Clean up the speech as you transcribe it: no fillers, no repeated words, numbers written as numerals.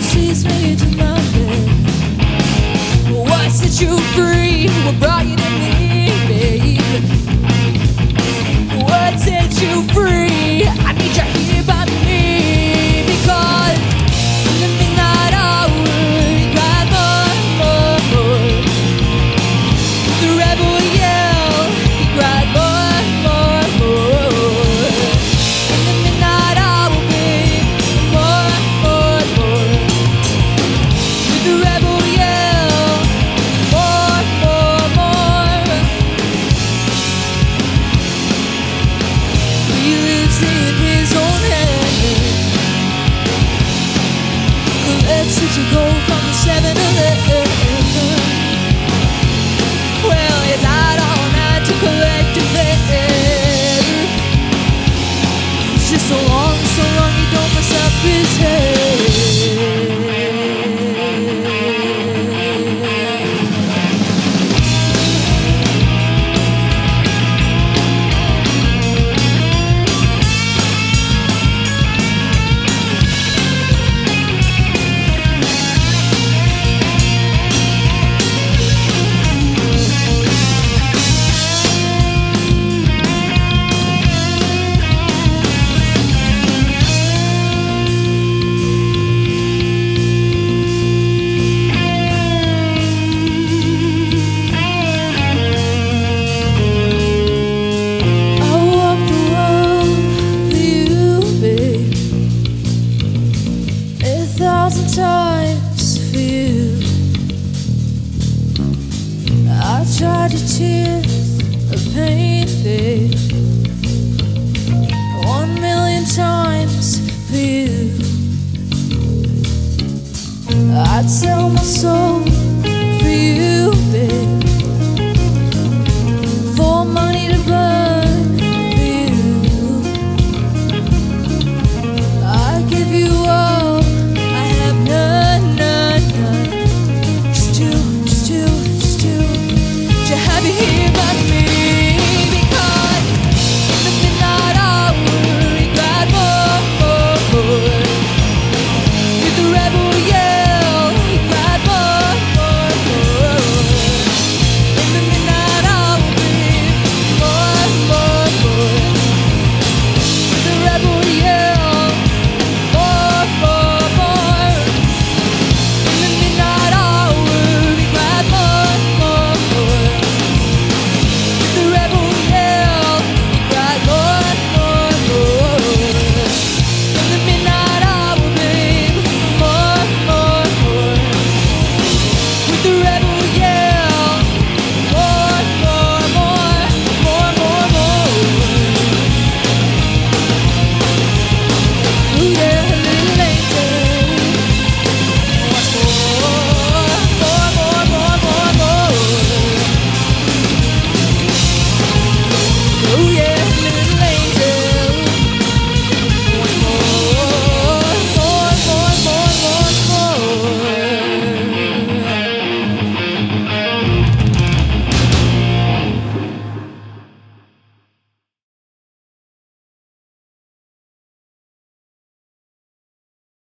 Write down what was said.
sees me to my bed. What set you free? What brought you to me, babe? What set you free? I need you here by me, because in the midnight hour you cried more. The rebel yell, he cried more. In the midnight hour, babe, more. With the rebel yell, more. He lives in his own head, collects it to go from the 7-Eleven. Well, he's out all night to collect a bed. It's just so long you don't mess up his head. Times for you, I tried to tears of pain, babe, 1,000,000 times for you. I'd sell my soul for you, babe, for money to burn for you. I'd give you all to hear by me, because in the midnight hour he cried more. With the rebel yell, he cried more. In the midnight hour, more. With the rebel yell, more. In the midnight hour he cried more. Oh yeah.